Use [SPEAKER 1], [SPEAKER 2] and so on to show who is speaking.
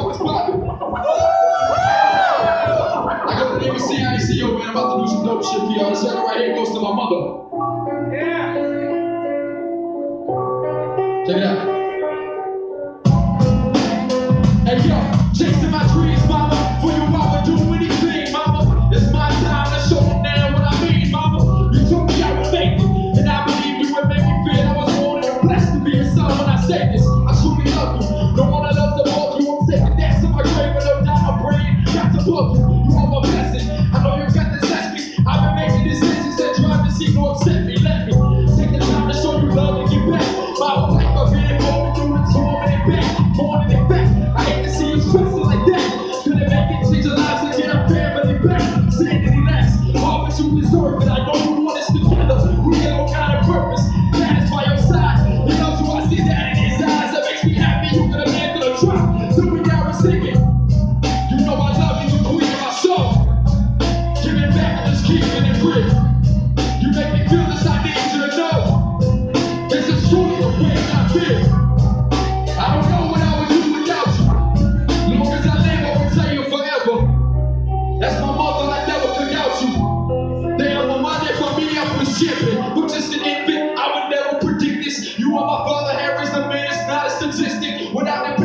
[SPEAKER 1] what's poppin'? I go to the ABC, I ain't see yo, man. I'm about to do some dope shit for y'all. This record right here goes to my mother. Yeah. Check it out. Hey yo, chasing my dreams, mama. For you, I would do anything, mama. It's my time to show them now what I mean, mama. You told me I would make it, and I believe you would make me feel I was born and blessed to be your son when I say this. I truly love you. No one I love to bug you. I'm taking that to my grave, but no doubt my brain got to bug you. You are my blessing. I know you got to test me. I've been making decisions that drive to see no upset me. Let me take the time to show you love and get back. My whole life I've been going through the torment and back, morning and back. I hate to see you stressing like that. Couldn't make it change your lives and get our family back. Saying that he lacks all that you deserve, and I know you want us together. We have all kind of purpose. Dad's by your side. He loves you. I see that in his eyes. That makes me happy. You could have landed a drop. So we now are singing. You know I love you. You queen of my soul. Giving back and just keeping it real. You make me feel this. I need you to know. This is truly the way I feel. I don't know what I would do without you. Long as I live, I will tell you forever. That's my mother, I never forgot you. Damn, my mother for me, I was shipping. But just an infant, I would never predict this. You are my father, Harry's the man, it's not a statistic. Without him,